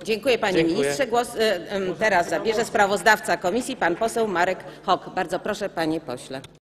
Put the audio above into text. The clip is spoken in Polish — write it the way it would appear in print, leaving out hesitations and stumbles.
Dziękuję, panie ministrze. Głos teraz zabierze sprawozdawca komisji, pan poseł Marek Hok. Bardzo proszę, panie pośle.